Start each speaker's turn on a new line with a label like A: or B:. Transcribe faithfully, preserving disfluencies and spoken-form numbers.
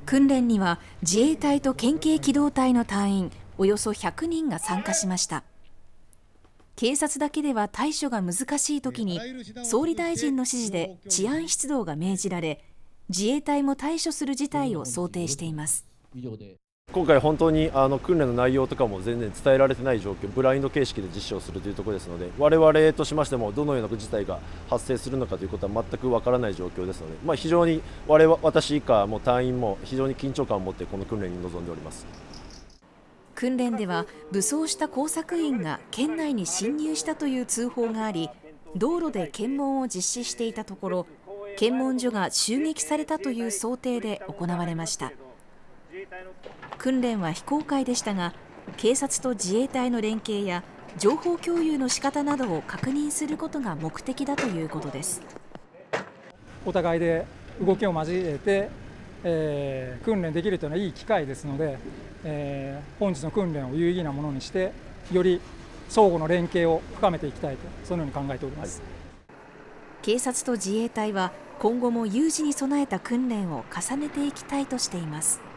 A: 訓練には自衛隊と県警機動隊の隊員およそひゃくにんが参加しました。警察だけでは対処が難しいときに総理大臣の指示で治安出動が命じられ、自衛隊も対処する事態を想定しています。
B: 今回本当にあの訓練の内容とかも全然伝えられてない状況、ブラインド形式で実施をするというところですので、我々としましてもどのような事態が発生するのかということは全くわからない状況ですので、まあ、非常に我々私以下も隊員も非常に緊張感を持ってこの訓練に臨んでおります。
A: 訓練では武装した工作員が県内に侵入したという通報があり、道路で検問を実施していたところ、検問所が襲撃されたという想定で行われました。訓練は非公開でしたが、警察と自衛隊の連携や情報共有の仕方などを確認することが目的だということです。
C: お互いで動きを交えて、えー、訓練できるというのはいい機会ですので、えー、本日の訓練を有意義なものにして、より相互の連携を深めていきたいと、そのように考えております。
A: 警察と自衛隊は今後も有事に備えた訓練を重ねていきたいとしています。